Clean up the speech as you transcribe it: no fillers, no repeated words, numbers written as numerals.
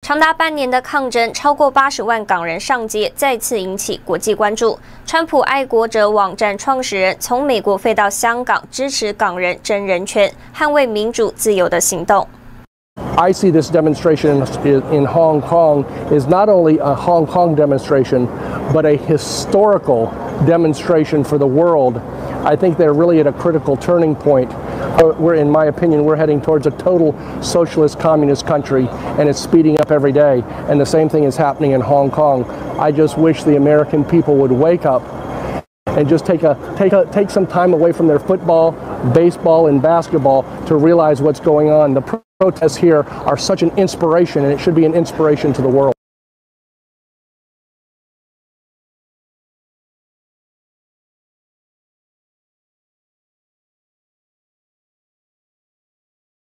长达半年的抗争，超过80万港人上街，再次引起国际关注。川普爱国者网站创始人从美国飞到香港，支持港人争人权、捍卫民主自由的行动。 I see this demonstration in Hong Kong is not only a Hong Kong demonstration, but a historical demonstration for the world. I think they're really at a critical turning point. In my opinion, we're heading towards a total socialist communist country, and it's speeding up every day. And the same thing is happening in Hong Kong. I just wish the American people would wake up and just take some time away from their football, baseball, and basketball to realize what's going on. The protests here are such an inspiration, and it should be an inspiration to the world.